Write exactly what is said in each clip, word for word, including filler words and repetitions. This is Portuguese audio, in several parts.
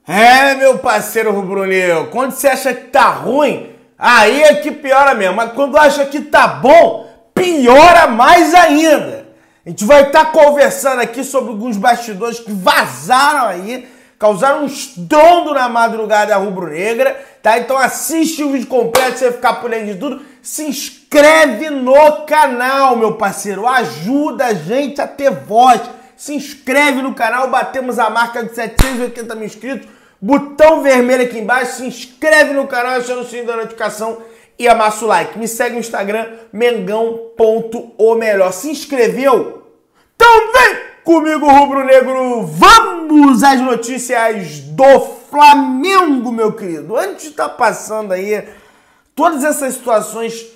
É, meu parceiro rubro-negro, quando você acha que tá ruim, aí é que piora mesmo. Mas quando acha que tá bom, piora mais ainda. A gente vai estar conversando aqui sobre alguns bastidores que vazaram aí, causaram um estrondo na madrugada rubro-negra, tá? Então assiste o vídeo completo pra você ficar por dentro de tudo. Se inscreve no canal, meu parceiro. Ajuda a gente a ter voz. Se inscreve no canal, batemos a marca de setecentos e oitenta mil inscritos. Botão vermelho aqui embaixo, se inscreve no canal, aciona o sininho da notificação e amassa o like. Me segue no Instagram, mengão ponto o melhor. Se inscreveu? Então vem comigo, rubro-negro. Vamos às notícias do Flamengo, meu querido. Antes de estar passando aí todas essas situações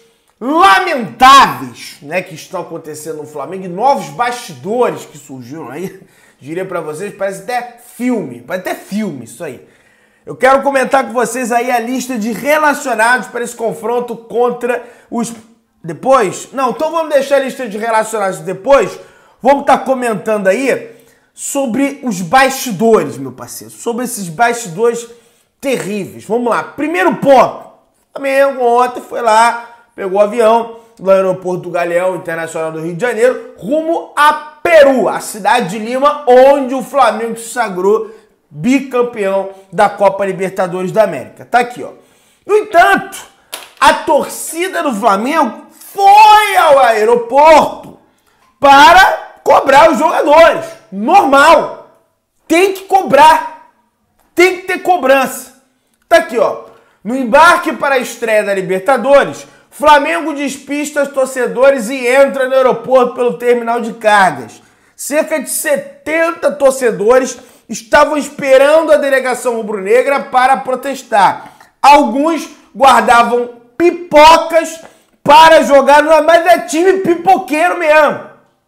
lamentáveis, né, que estão acontecendo no Flamengo e novos bastidores que surgiram aí, diria pra vocês, parece até filme, parece até filme isso aí. Eu quero comentar com vocês aí a lista de relacionados para esse confronto contra os... Depois? Não, então vamos deixar a lista de relacionados depois. Vamos estar comentando aí sobre os bastidores, meu parceiro, sobre esses bastidores terríveis. Vamos lá, primeiro ponto. O Flamengo ontem foi lá, pegou o avião do aeroporto do Galeão Internacional do Rio de Janeiro, rumo a Peru, a cidade de Lima, onde o Flamengo se sagrou bicampeão da Copa Libertadores da América. Tá aqui, ó. No entanto, a torcida do Flamengo foi ao aeroporto para cobrar os jogadores. Normal. Tem que cobrar. Tem que ter cobrança. Tá aqui, ó. No embarque para a estreia da Libertadores, Flamengo despista os torcedores e entra no aeroporto pelo terminal de cargas. Cerca de setenta torcedores estavam esperando a delegação rubro-negra para protestar. Alguns guardavam pipocas para jogar no... Mas é time pipoqueiro mesmo.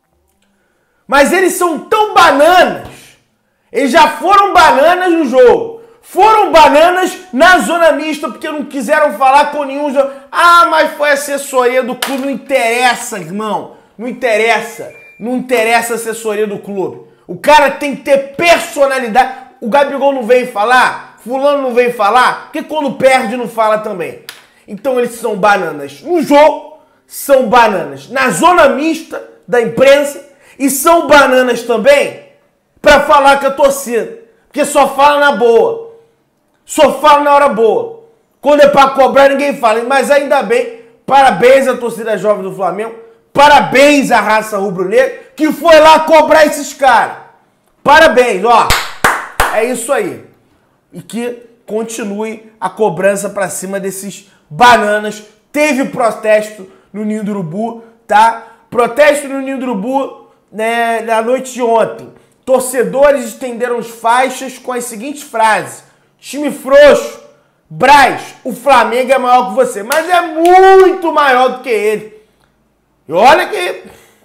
Mas eles são tão bananas. Eles já foram bananas no jogo. Foram bananas na zona mista, porque não quiseram falar com nenhum jogador. Ah, mas foi assessoria do clube. Não interessa, irmão. Não interessa. Não interessa a assessoria do clube. O cara tem que ter personalidade. O Gabigol não veio falar? Fulano não veio falar? Porque quando perde não fala também. Então eles são bananas no jogo, são bananas na zona mista da imprensa e são bananas também para falar com a torcida. Porque só fala na boa. Só fala na hora boa. Quando é para cobrar, ninguém fala. Mas ainda bem, parabéns à torcida jovem do Flamengo, parabéns à raça rubro-negra, que foi lá cobrar esses caras. Parabéns, ó. É isso aí. E que continue a cobrança para cima desses bananas. Teve protesto no Ninho do Urubu, tá? Protesto no Ninho do Urubu, né, na noite de ontem. Torcedores estenderam as faixas com as seguintes frases: time frouxo, Braz, o Flamengo é maior que você. Mas é muito maior do que ele. E olha que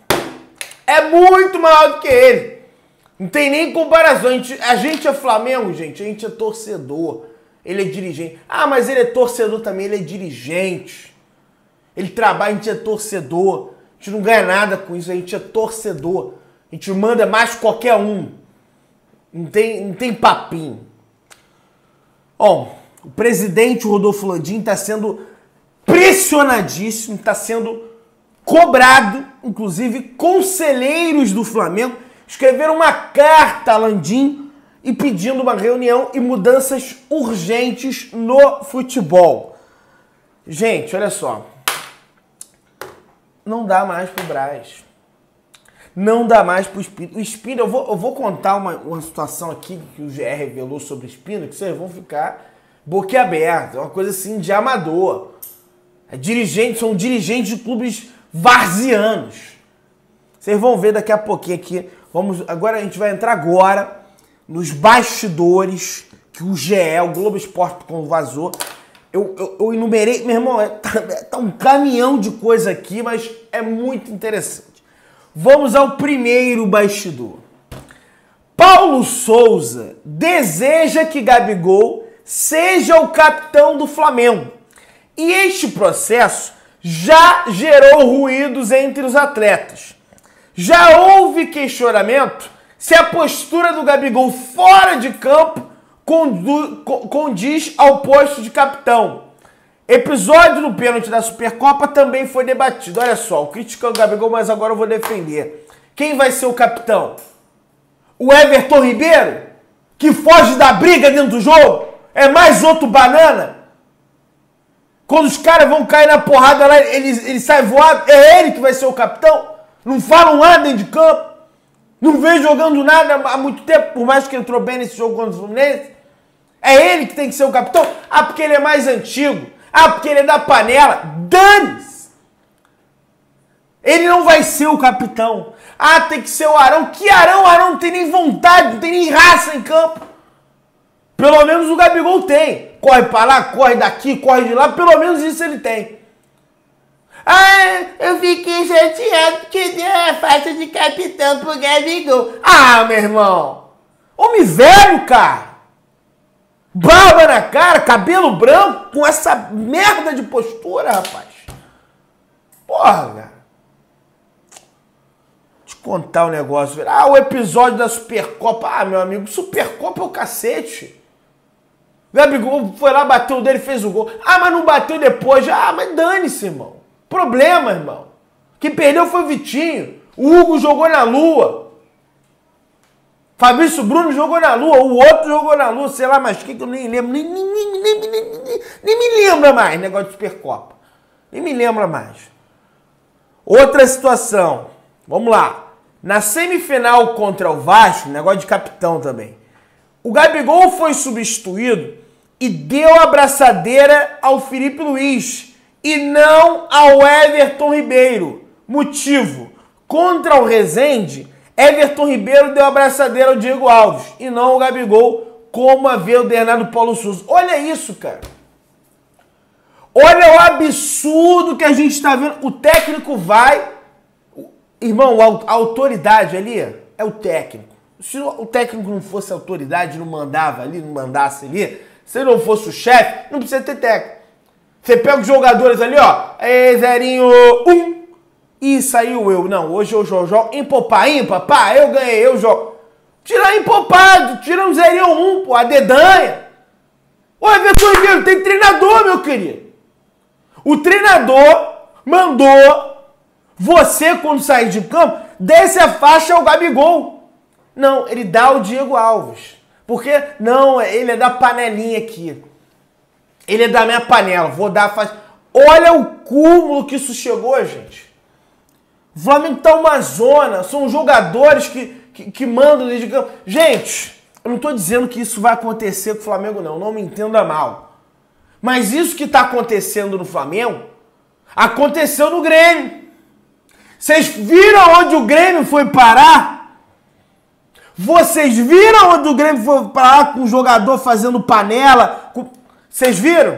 é muito maior do que ele. Não tem nem comparação. A gente, a gente é Flamengo, gente. A gente é torcedor. Ele é dirigente. Ah, mas ele é torcedor também. Ele é dirigente. Ele trabalha, a gente é torcedor. A gente não ganha nada com isso. A gente é torcedor. A gente manda mais que qualquer um. Não tem, não tem papinho. Bom, o presidente Rodolfo Landim está sendo pressionadíssimo, está sendo cobrado, inclusive conselheiros do Flamengo escreveram uma carta a Landim e pedindo uma reunião e mudanças urgentes no futebol. Gente, olha só, não dá mais pro Braz, não dá mais pro Espírito. O Espírito, eu vou, eu vou contar uma, uma situação aqui que o G R revelou sobre o Espírito, que vocês vão ficar boquiabertos. É uma coisa assim de amador. É dirigente, são dirigentes de clubes varzianos. Vocês vão ver daqui a pouquinho aqui. Vamos, agora a gente vai entrar agora nos bastidores que o G E, o Globo Esporte ponto com vazou. Eu, eu, eu enumerei, meu irmão, é, tá, tá um caminhão de coisa aqui, mas é muito interessante. Vamos ao primeiro bastidor. Paulo Souza deseja que Gabigol seja o capitão do Flamengo. E este processo já gerou ruídos entre os atletas. Já houve questionamento se a postura do Gabigol fora de campo condu, condiz ao posto de capitão. Episódio do pênalti da Supercopa também foi debatido. Olha só, eu critico o Gabigol, mas agora eu vou defender. Quem vai ser o capitão? O Everton Ribeiro? Que foge da briga dentro do jogo? É mais outro banana? Quando os caras vão cair na porrada lá, ele, ele sai voado? É ele que vai ser o capitão? Não falam nada dentro de campo? Não vem jogando nada há muito tempo, por mais que entrou bem nesse jogo contra o Fluminense? É ele que tem que ser o capitão? Ah, porque ele é mais antigo. Ah, porque ele é da panela. Dane-se! Ele não vai ser o capitão. Ah, tem que ser o Arão. Que Arão? O Arão não tem nem vontade, não tem nem raça em campo. Pelo menos o Gabigol tem. Corre pra lá, corre daqui, corre de lá. Pelo menos isso ele tem. Ah, eu fiquei chateado porque deu a faixa de capitão pro Gabigol. Ah, meu irmão. Homem velho, cara. Barba na cara, cabelo branco, com essa merda de postura, rapaz. Porra, cara. Deixa eu contar um negócio. Ah, o episódio da Supercopa. Ah, meu amigo, Supercopa é o cacete. O Gabigol foi lá, bateu o dele, fez o gol. Ah, mas não bateu depois. Ah, mas dane-se, irmão. Problema, irmão. Quem perdeu foi o Vitinho. O Hugo jogou na lua. Fabrício Bruno jogou na lua, o outro jogou na lua, sei lá, mas que, que eu nem lembro, nem, nem, nem, nem, nem, nem, nem me lembra mais, negócio de Supercopa. Nem me lembra mais. Outra situação, vamos lá. Na semifinal contra o Vasco, negócio de capitão também, o Gabigol foi substituído e deu a abraçadeira ao Felipe Luiz e não ao Everton Ribeiro. Motivo, contra o Rezende, Everton Ribeiro deu a abraçadeira ao Diego Alves e não ao Gabigol, como havia o Bernardo Paulo Souza. Olha isso, cara. Olha o absurdo que a gente está vendo. O técnico vai... Irmão, a autoridade ali é o técnico. Se o técnico não fosse autoridade, não mandava ali, não mandasse ali, se ele não fosse o chefe, não precisa ter técnico. Você pega os jogadores ali, ó. Aí, zerinho, um... E saiu eu. Não, hoje eu jogo empopar, ímpar, pá, eu ganhei, eu jogo. Tira empopado, tira um zero um, pô, a dedanha. Ô, Everton Ribeiro, tem treinador, meu querido. O treinador mandou você, quando sair de campo, desce a faixa ao Gabigol. Não, ele dá ao Diego Alves. Porque, não, ele é da panelinha aqui. Ele é da minha panela, vou dar a faixa. Olha o cúmulo que isso chegou, gente. O Flamengo tá uma zona, são jogadores que, que, que mandam desde campo. Gente, eu não tô dizendo que isso vai acontecer com o Flamengo, não, não me entenda mal. Mas isso que tá acontecendo no Flamengo, aconteceu no Grêmio. Vocês viram onde o Grêmio foi parar? Vocês viram onde o Grêmio foi parar com o jogador fazendo panela? Com... Vocês viram?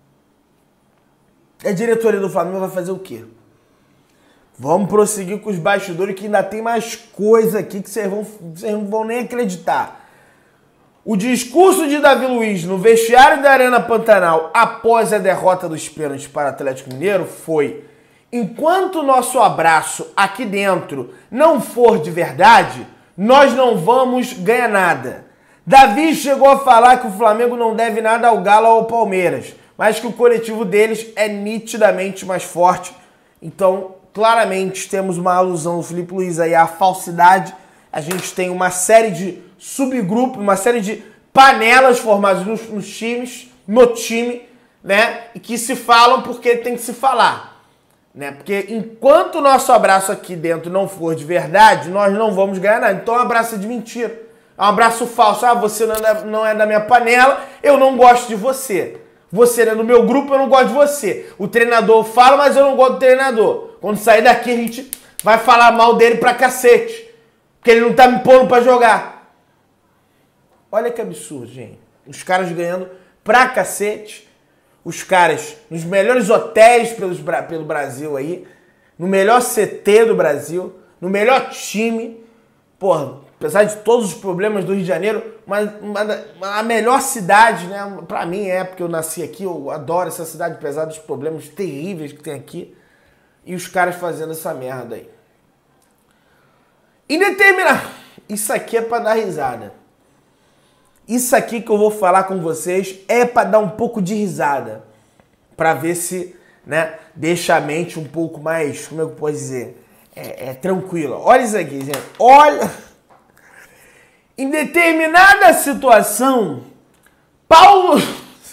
A diretoria do Flamengo vai fazer o quê? Vamos prosseguir com os bastidores que ainda tem mais coisa aqui que vocês, vão, vocês não vão nem acreditar. O discurso de Davi Luiz no vestiário da Arena Pantanal após a derrota dos pênaltis para o Atlético Mineiro foi: enquanto o nosso abraço aqui dentro não for de verdade, nós não vamos ganhar nada. Davi chegou a falar que o Flamengo não deve nada ao Galo ou ao Palmeiras, mas que o coletivo deles é nitidamente mais forte. Então, claramente, temos uma alusão do Felipe Luiz aí à falsidade. A gente tem uma série de subgrupos, uma série de panelas formadas nos, nos times, no time, né? E que se falam porque tem que se falar, né? Porque enquanto o nosso abraço aqui dentro não for de verdade, nós não vamos ganhar nada. Então, é um abraço de mentira. É um abraço falso. Ah, você não é da, não é da minha panela, eu não gosto de você. Você é do meu grupo, eu não gosto de você. O treinador fala, mas eu não gosto do treinador. Quando sair daqui, a gente vai falar mal dele pra cacete. Porque ele não tá me pondo pra jogar. Olha que absurdo, gente. Os caras ganhando pra cacete. Os caras nos melhores hotéis pelos, pelo Brasil aí. No melhor C T do Brasil. No melhor time. Porra, apesar de todos os problemas do Rio de Janeiro, mas a melhor cidade, né? Pra mim é, porque eu nasci aqui, eu adoro essa cidade, apesar dos problemas terríveis que tem aqui. E os caras fazendo essa merda aí. Indeterminado. Isso aqui é pra dar risada. Isso aqui que eu vou falar com vocês é para dar um pouco de risada, para ver se, né, deixa a mente um pouco mais, como é que eu posso dizer, é, é tranquila. Olha isso aqui, gente. Olha, em determinada situação, Paulo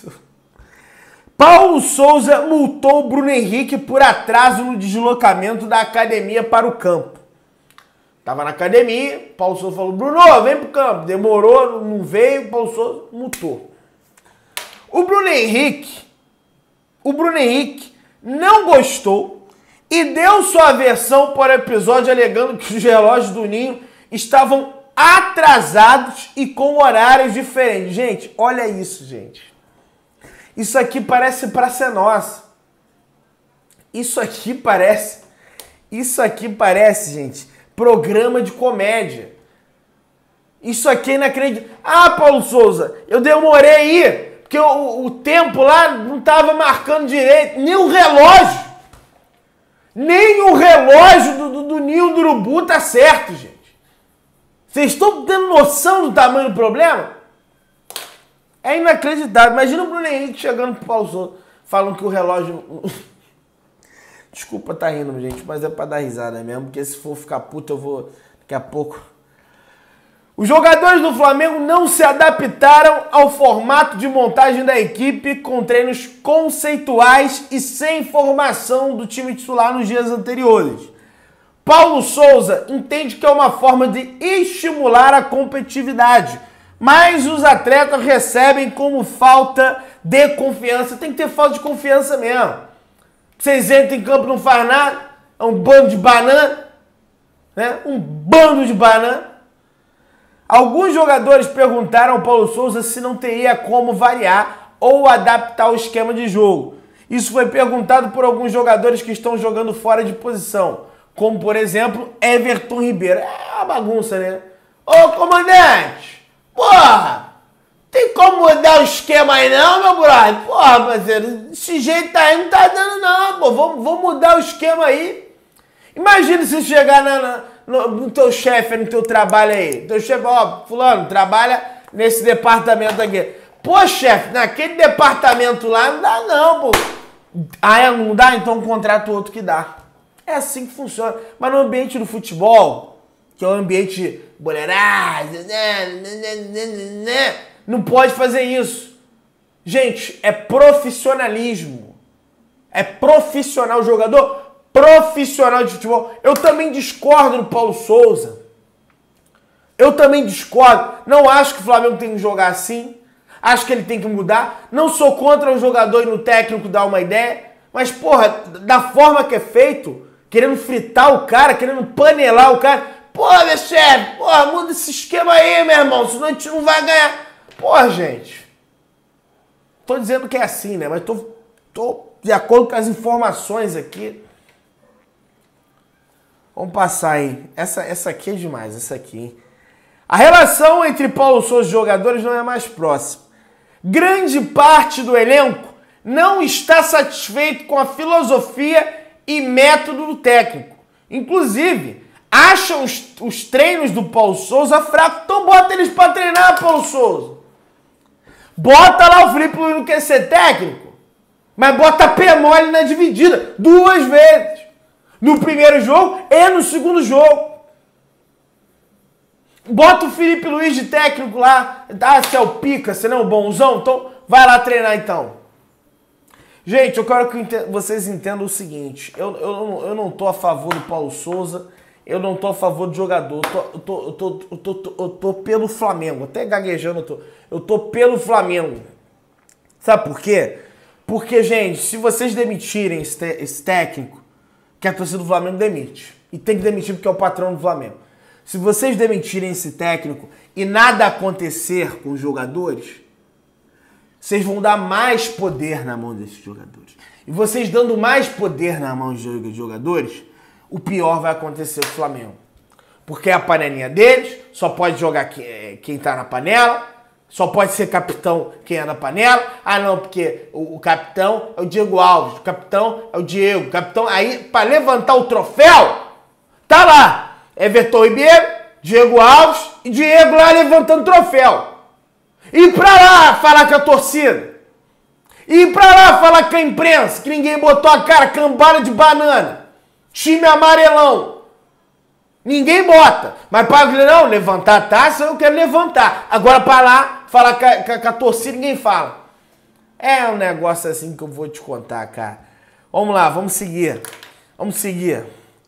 Paulo Souza multou o Bruno Henrique por atraso no deslocamento da academia para o campo. Tava na academia, Paulo Souza falou, Bruno, vem pro campo. Demorou, não veio, Paulo Souza multou. O Bruno Henrique, o Bruno Henrique não gostou e deu sua versão para o episódio alegando que os relógios do Ninho estavam atrasados e com horários diferentes. Gente, olha isso, gente. Isso aqui parece Praça Nossa. Isso aqui parece... Isso aqui parece, gente, programa de comédia. Isso aqui é inacreditável. Ah, Paulo Souza, eu demorei aí, porque o, o tempo lá não estava marcando direito. Nem o relógio. Nem o relógio do, do, do Ninho do Urubu tá certo, gente. Vocês estão tendo noção do tamanho do problema? É inacreditável. Imagina o Bruno Henrique chegando pro Paulo Souza, falando que o relógio... Desculpa tá rindo, gente, mas é pra dar risada mesmo, porque se for ficar puto eu vou... Daqui a pouco... Os jogadores do Flamengo não se adaptaram ao formato de montagem da equipe com treinos conceituais e sem formação do time titular nos dias anteriores. Paulo Souza entende que é uma forma de estimular a competitividade, mas os atletas recebem como falta de confiança. Tem que ter falta de confiança mesmo. Vocês entram em campo e não faz nada, é um bando de banana, né? Um bando de banana. Alguns jogadores perguntaram ao Paulo Souza se não teria como variar ou adaptar o esquema de jogo. Isso foi perguntado por alguns jogadores que estão jogando fora de posição, como, por exemplo, Everton Ribeiro. É uma bagunça, né? Ô, comandante, porra, tem como mudar o esquema aí não, meu brother? Porra, parceiro, desse jeito aí não tá dando não, pô. Vamos, vamos mudar o esquema aí. Imagina se chegar na, na, no, no teu chefe, no teu trabalho aí. Teu chefe, ó, fulano, trabalha nesse departamento aqui. Pô, chefe, naquele departamento lá não dá não, pô. Ah, é, não dá? Então contrata outro que dá. É assim que funciona. Mas no ambiente do futebol, que é um ambiente boleiragem, não pode fazer isso. Gente, é profissionalismo. É profissional, jogador profissional de futebol. Eu também discordo do Paulo Souza. Eu também discordo. Não acho que o Flamengo tem que jogar assim. Acho que ele tem que mudar. Não sou contra o jogador e no técnico dar uma ideia. Mas, porra, da forma que é feito, querendo fritar o cara, querendo panelar o cara. Porra, meu chefe, porra, muda esse esquema aí, meu irmão, senão a gente não vai ganhar. Porra, gente. Tô dizendo que é assim, né? Mas tô, tô de acordo com as informações aqui. Vamos passar aí. Essa, essa aqui é demais, essa aqui, hein? A relação entre Paulo Souza e os jogadores não é mais próxima. Grande parte do elenco não está satisfeito com a filosofia e método do técnico. Inclusive, acham os, os treinos do Paulo Souza fracos. Então bota eles para treinar, Paulo Souza. Bota lá o Felipe Luiz, não quer ser técnico, mas bota pé mole na dividida duas vezes. No primeiro jogo e no segundo jogo. Bota o Felipe Luiz de técnico lá. Ah, você é o pica, você não é o bonzão? Então vai lá treinar então. Gente, eu quero que vocês entendam o seguinte. Eu, eu, eu não tô a favor do Paulo Souza. Eu não tô a favor do jogador. Eu tô, eu tô, eu tô, eu tô, eu tô, eu tô pelo Flamengo. Até gaguejando eu tô. Eu tô pelo Flamengo. Sabe por quê? Porque, gente, se vocês demitirem esse, esse técnico, que a torcida do Flamengo demite. E tem que demitir porque é o patrão do Flamengo. Se vocês demitirem esse técnico e nada acontecer com os jogadores, vocês vão dar mais poder na mão desses jogadores. E vocês dando mais poder na mão dos jogadores, o pior vai acontecer com o Flamengo. Porque é a panelinha deles, só pode jogar quem tá na panela, só pode ser capitão quem é da panela. Ah, não, porque o, o capitão é o Diego Alves, o capitão é o Diego, o capitão... Aí, para levantar o troféu, tá lá, Everton Ribeiro, Diego Alves e Diego lá levantando troféu. Ir pra lá falar com a torcida. Ir pra lá falar com a imprensa, que ninguém botou a cara, cambada de banana. Time amarelão. Ninguém bota. Mas para não levantar a taça, eu quero levantar. Agora para lá, falar com a, com a torcida, ninguém fala. É um negócio assim que eu vou te contar, cara. Vamos lá, vamos seguir. Vamos seguir.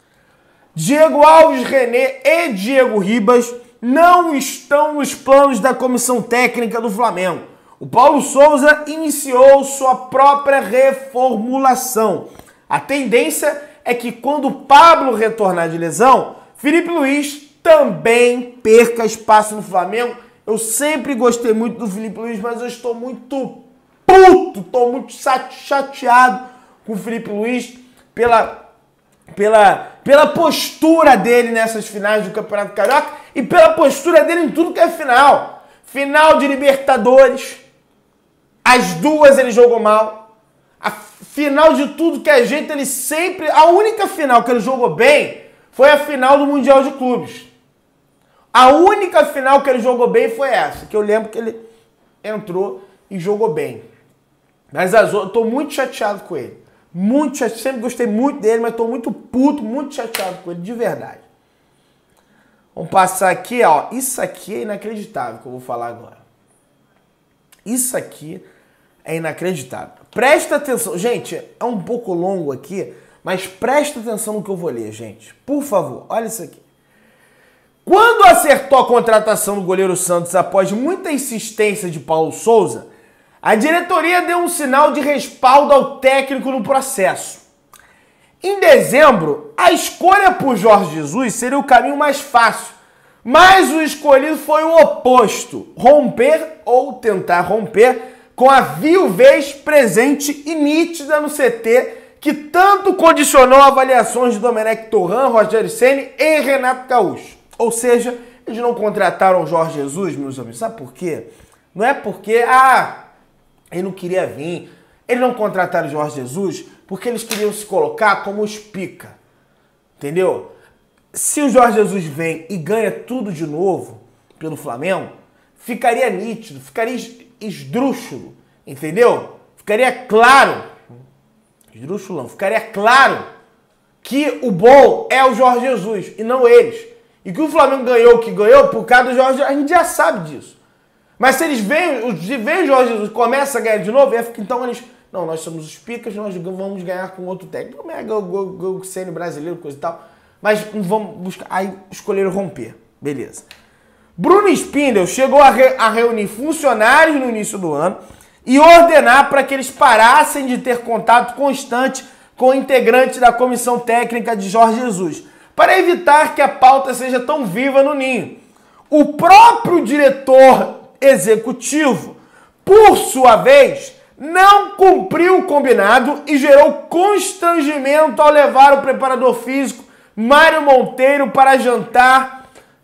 Diego Alves, René e Diego Ribas não estão nos planos da comissão técnica do Flamengo. O Paulo Souza iniciou sua própria reformulação. A tendência é que quando o Pablo retornar de lesão, Felipe Luiz também perca espaço no Flamengo. Eu sempre gostei muito do Felipe Luiz, mas eu estou muito puto, estou muito chateado com o Felipe Luiz pela, pela, pela postura dele nessas finais do Campeonato Carioca e pela postura dele em tudo que é final. Final de Libertadores, as duas ele jogou mal. A final de tudo que é jeito, ele sempre... A única final que ele jogou bem foi a final do Mundial de Clubes. A única final que ele jogou bem foi essa, que eu lembro que ele entrou e jogou bem. Mas as outras, eu tô muito chateado com ele. Muito chateado, sempre gostei muito dele, mas tô muito puto, muito chateado com ele, de verdade. Vamos passar aqui, ó. Isso aqui é inacreditável que eu vou falar agora. Isso aqui é inacreditável. Presta atenção. Gente, é um pouco longo aqui, mas presta atenção no que eu vou ler, gente. Por favor, olha isso aqui. Quando acertou a contratação do goleiro Santos após muita insistência de Paulo Souza, a diretoria deu um sinal de respaldo ao técnico no processo. Em dezembro, a escolha por Jorge Jesus seria o caminho mais fácil, mas o escolhido foi o oposto, romper ou tentar romper com a viuvez presente e nítida no C T, que tanto condicionou avaliações de Domenech Torrent, Rogério Ceni e Renato Gaúcho. Ou seja, eles não contrataram o Jorge Jesus, meus amigos. Sabe por quê? Não é porque, ah, ele não queria vir. Eles não contrataram o Jorge Jesus porque eles queriam se colocar como os pica. Entendeu? Se o Jorge Jesus vem e ganha tudo de novo pelo Flamengo, ficaria nítido, ficaria esdrúxulo, entendeu? Ficaria claro, esdrúxulo não, ficaria claro que o bom é o Jorge Jesus e não eles. E que o Flamengo ganhou o que ganhou por causa do Jorge Jesus, a gente já sabe disso. Mas se eles veem, se vem o Jorge Jesus começa a ganhar de novo, então eles, não, nós somos os picas, nós vamos ganhar com outro técnico, como é o Ceni brasileiro, coisa e tal. Mas vamos buscar, aí escolheram romper, beleza. Bruno Spindel chegou a, re, a reunir funcionários no início do ano e ordenar para que eles parassem de ter contato constante com integrantes da comissão técnica de Jorge Jesus, para evitar que a pauta seja tão viva no ninho. O próprio diretor executivo, por sua vez, não cumpriu o combinado e gerou constrangimento ao levar o preparador físico Mário Monteiro para jantar,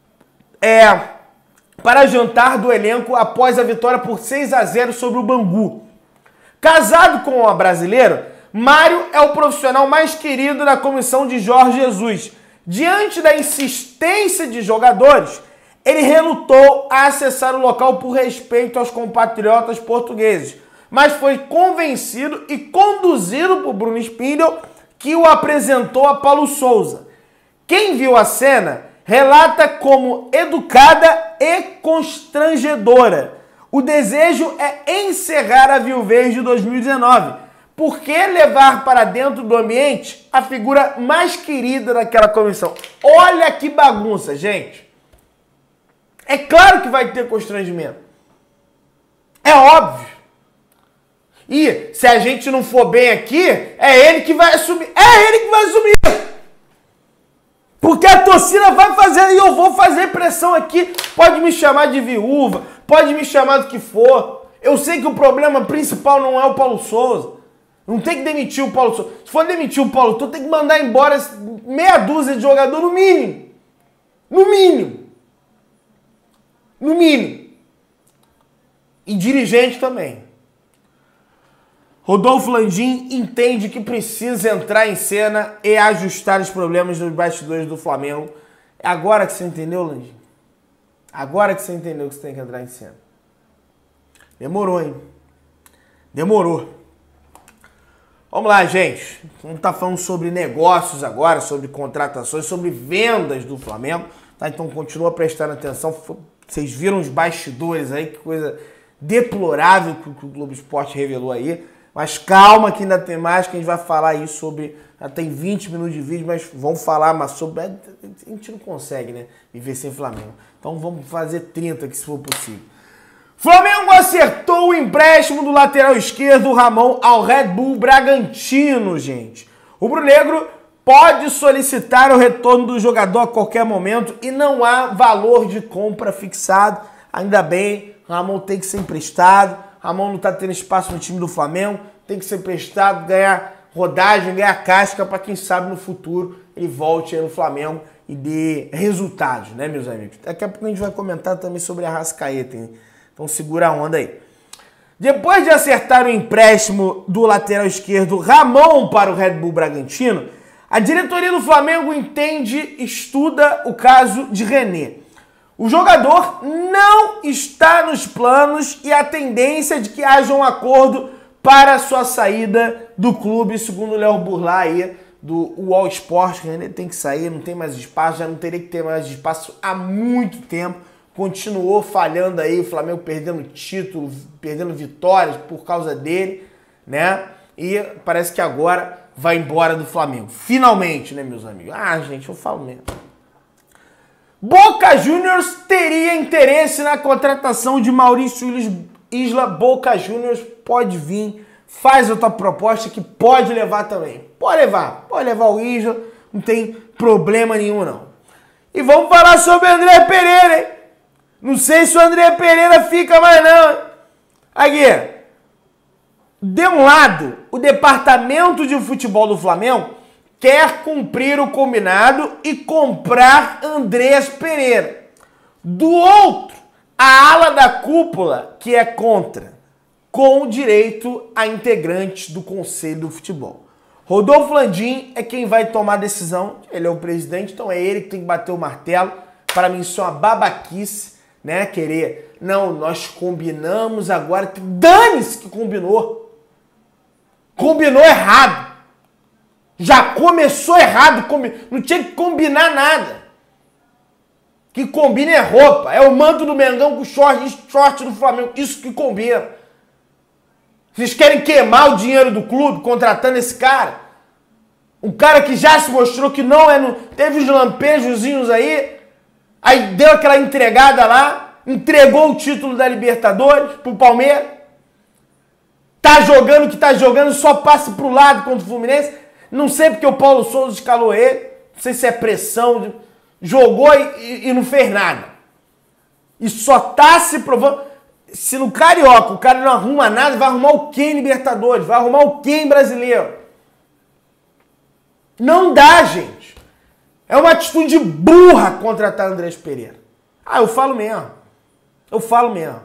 é, para jantar do elenco após a vitória por seis a zero sobre o Bangu. Casado com a brasileira, Mário é o profissional mais querido da comissão de Jorge Jesus. Diante da insistência de jogadores, ele relutou a acessar o local por respeito aos compatriotas portugueses, mas foi convencido e conduzido por Bruno Spindel, que o apresentou a Paulo Souza. Quem viu a cena relata como educada e constrangedora. O desejo é encerrar a viuvez de dois mil e dezenove. Por que levar para dentro do ambiente a figura mais querida daquela comissão? Olha que bagunça, gente. É claro que vai ter constrangimento. É óbvio. E se a gente não for bem aqui, é ele que vai assumir. É ele que vai assumir. Porque a torcida vai fazer e eu vou fazer pressão aqui. Pode me chamar de viúva, pode me chamar do que for. Eu sei que o problema principal não é o Paulo Souza. Não tem que demitir o Paulo Souza. Se for demitir o Paulo Souza, tem que mandar embora meia dúzia de jogador no mínimo. No mínimo. No mínimo. E dirigente também. Rodolfo Landim entende que precisa entrar em cena e ajustar os problemas dos bastidores do Flamengo. É agora que você entendeu, Landim? Agora que você entendeu que você tem que entrar em cena. Demorou, hein? Demorou. Vamos lá, gente. Vamos estar falando sobre negócios agora, sobre contratações, sobre vendas do Flamengo. Tá? Então continua prestando atenção. Vocês viram os bastidores aí, que coisa deplorável que o Globo Esporte revelou aí. Mas calma que ainda tem mais, que a gente vai falar aí sobre... Já tem vinte minutos de vídeo, mas vamos falar mais sobre... A gente não consegue, né? Viver sem Flamengo. Então vamos fazer trinta aqui, se for possível. Flamengo acertou o empréstimo do lateral esquerdo Ramon ao Red Bull Bragantino, gente. O rubro-negro pode solicitar o retorno do jogador a qualquer momento e não há valor de compra fixado. Ainda bem, Ramon tem que ser emprestado. Ramon não está tendo espaço no time do Flamengo, tem que ser emprestado, ganhar rodagem, ganhar casca para quem sabe no futuro ele volte aí no Flamengo e dê resultados, né, meus amigos? Daqui a pouco a gente vai comentar também sobre a Arrascaeta, hein? Então segura a onda aí. Depois de acertar o empréstimo do lateral esquerdo Ramon para o Red Bull Bragantino, a diretoria do Flamengo entende, estuda o caso de René. O jogador não está nos planos e a tendência é de que haja um acordo para a sua saída do clube, segundo o Léo Burlá aí, do All Sport. René tem que sair, não tem mais espaço, já não teria que ter mais espaço há muito tempo. Continuou falhando aí, o Flamengo perdendo título, perdendo vitórias por causa dele, né? E parece que agora vai embora do Flamengo. Finalmente, né, meus amigos? Ah, gente, eu falo mesmo. Boca Juniors teria interesse na contratação de Maurício Isla. Boca Juniors pode vir, faz outra proposta que pode levar também. Pode levar, pode levar o Isla, não tem problema nenhum, não. E vamos falar sobre André Pereira, hein? Não sei se o André Pereira fica mais não. Aqui. De um lado, o departamento de futebol do Flamengo quer cumprir o combinado e comprar Andreas Pereira. Do outro, a ala da cúpula que é contra, com direito a integrantes do Conselho do Futebol. Rodolfo Landim é quem vai tomar a decisão. Ele é o presidente, então é ele que tem que bater o martelo. Para mim isso é uma babaquice. Né, querer, não, nós combinamos agora, dane-se que combinou, combinou errado, já começou errado, não tinha que combinar nada, que combina é roupa, é o manto do Mengão com short, short do Flamengo, isso que combina. Vocês querem queimar o dinheiro do clube contratando esse cara, um cara que já se mostrou que não é, no, teve os lampejozinhos aí, aí deu aquela entregada lá, entregou o título da Libertadores pro Palmeiras. Tá jogando o que tá jogando, só passa pro lado contra o Fluminense. Não sei porque o Paulo Souza escalou ele. Não sei se é pressão. Jogou e, e, e não fez nada. E só tá se provando. Se no Carioca o cara não arruma nada, vai arrumar o quê em Libertadores? Vai arrumar o quê em Brasileiro? Não dá, gente. É uma atitude burra contratar Andrés Pereira. Ah, eu falo mesmo. Eu falo mesmo.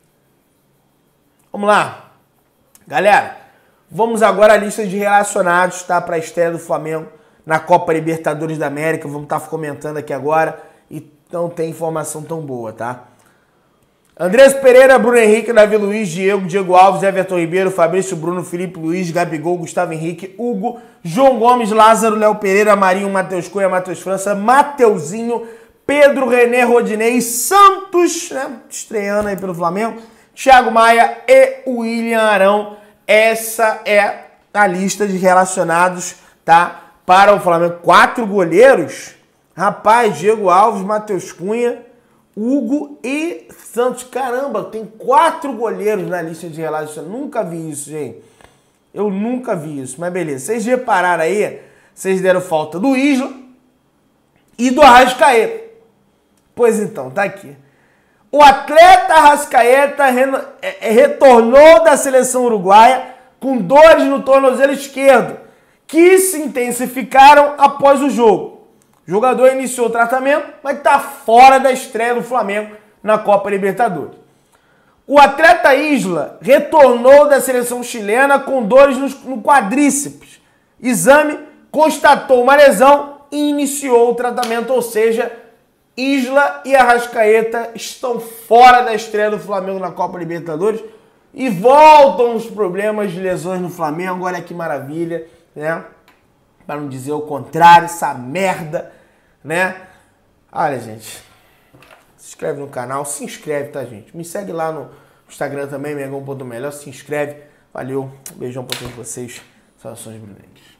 Vamos lá. Galera, vamos agora à lista de relacionados, tá? Para a estreia do Flamengo na Copa Libertadores da América. Vamos estar comentando aqui agora e não tem informação tão boa, tá? Andrés Pereira, Bruno Henrique, Davi Luiz, Diego, Diego Alves, Everton Ribeiro, Fabrício Bruno, Felipe Luiz, Gabigol, Gustavo Henrique, Hugo, João Gomes, Lázaro, Léo Pereira, Marinho, Matheus Cunha, Matheus França, Mateuzinho, Pedro, René, Rodinei, Santos, né, estreando aí pelo Flamengo, Thiago Maia e William Arão. Essa é a lista de relacionados, tá? Para o Flamengo. Quatro goleiros. Rapaz, Diego Alves, Matheus Cunha, Hugo e Santos. Caramba, tem quatro goleiros na lista de relacionados. Nunca vi isso, gente. Eu nunca vi isso. Mas beleza. Vocês repararam aí, vocês deram falta do Isla e do Arrascaeta. Pois então, tá aqui. O atleta Arrascaeta retornou da seleção uruguaia com dores no tornozelo esquerdo, que se intensificaram após o jogo. O jogador iniciou o tratamento, mas está fora da estreia do Flamengo na Copa Libertadores. O atleta Isla retornou da seleção chilena com dores no quadríceps. Exame constatou uma lesão e iniciou o tratamento, ou seja, Isla e Arrascaeta estão fora da estreia do Flamengo na Copa Libertadores. e voltam os problemas de lesões no Flamengo. Olha que maravilha, né? Para não dizer o contrário, essa merda, né? Olha, gente, se inscreve no canal, se inscreve, tá, gente? Me segue lá no Instagram também, mengão ponto melhor, se inscreve. Valeu, um beijão pra todos vocês. Saudações brilhantes.